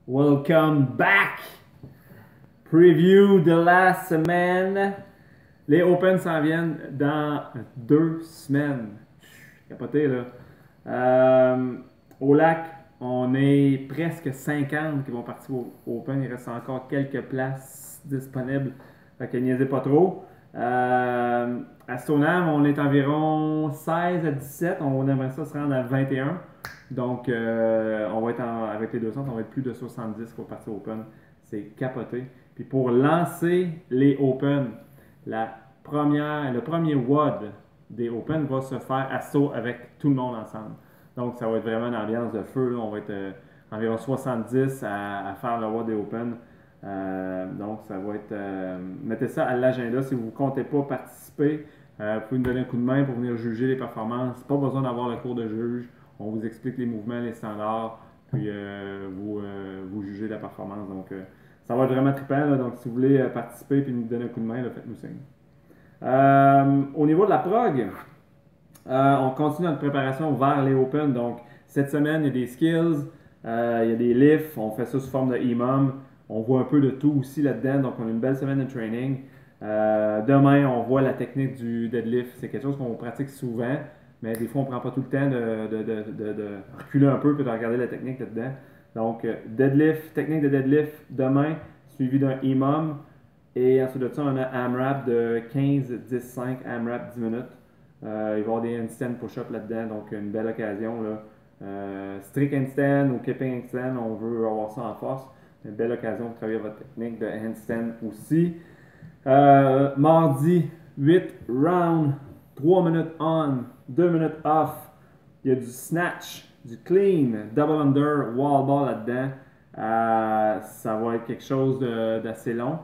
Welcome back! Preview de la semaine. Les Open s'en viennent dans 2 semaines. Capoté là. Au lac, on est presque 50 qui vont partir au Open. Il reste encore quelques places disponibles. Fait que niaisez pas trop. À Stoneham, on est environ 16 à 17. On aimerait ça se rendre à 21. Donc, on va être avec les 200, on va être plus de 70 pour partir au Open. C'est capoté. Puis pour lancer les Open, le premier WOD des Open va se faire à Sceaux avec tout le monde ensemble. Donc, ça va être vraiment une ambiance de feu. Là. On va être environ 70 à faire le WOD des Open. Donc, ça va être. Mettez ça à l'agenda si vous ne comptez pas participer. Vous pouvez nous donner un coup de main pour venir juger les performances. Pas besoin d'avoir le cours de juge. On vous explique les mouvements, les standards, puis vous jugez la performance. Donc, ça va être vraiment trippant. Là. Donc, si vous voulez participer et nous donner un coup de main, faites-nous signe. Au niveau de la prog, on continue notre préparation vers les Open. Donc, cette semaine, il y a des skills, il y a des lifts. On fait ça sous forme de EMOM. On voit un peu de tout aussi là-dedans. Donc, on a une belle semaine de training. Demain, on voit la technique du deadlift. C'est quelque chose qu'on pratique souvent. Mais des fois, on ne prend pas tout le temps de reculer un peu et de regarder la technique là-dedans. Donc, technique de deadlift demain, suivi d'un EMOM. Et ensuite de ça, on a AMRAP de 15, 10, 5, AMRAP 10 minutes. Il va y avoir des handstand push-up là-dedans, donc une belle occasion. Là. Strict handstand ou keeping handstand, on veut avoir ça en force. Une belle occasion de travailler votre technique de handstand aussi. Mardi, 8 rounds, 3 minutes on, 2 minutes off. Il y a du snatch, du clean, double under, wall ball là-dedans. Ça va être quelque chose d'assez long,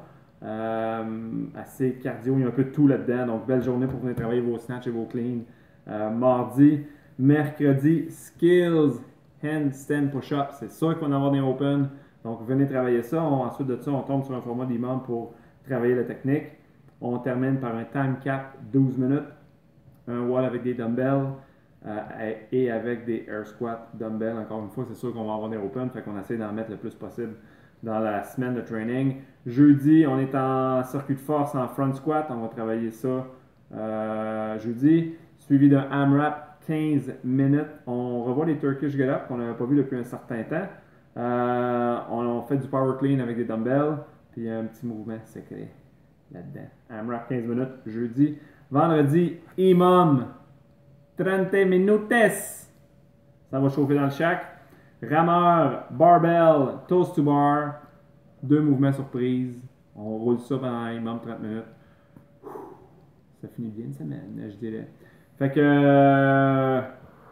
assez cardio. Il y a un peu de tout là-dedans. Donc, belle journée pour venir travailler vos snatch et vos clean. Mardi, mercredi, skills, handstand push-up. C'est sûr qu'il va en avoir des open. Donc, venez travailler ça. Ensuite de ça, on tombe sur un format d'imam pour travailler la technique. On termine par un time cap 12 minutes, un wall avec des dumbbells et avec des air squats dumbbells. Encore une fois, c'est sûr qu'on va avoir des open, fait qu'on essaie d'en mettre le plus possible dans la semaine de training. Jeudi, on est en circuit de force en front squat. On va travailler ça jeudi, suivi d'un AMRAP 15 minutes. On revoit les Turkish get-up qu'on n'avait pas vu depuis un certain temps. On fait du power clean avec des dumbbells, puis un petit mouvement secret là-dedans. AMRAP 15 minutes jeudi. Vendredi, EMOM 30 minutes. Ça va chauffer dans le shack. Rameur, barbell, toast to bar. 2 mouvements surprises. On roule ça pendant EMOM 30 minutes. Ça finit bien une semaine, je dirais. Fait que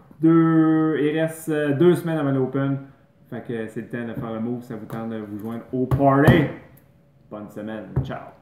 il reste 2 semaines avant l'Open. Fait que c'est le temps de faire le move. Ça vous tente de vous joindre au party. Bonne semaine. Ciao.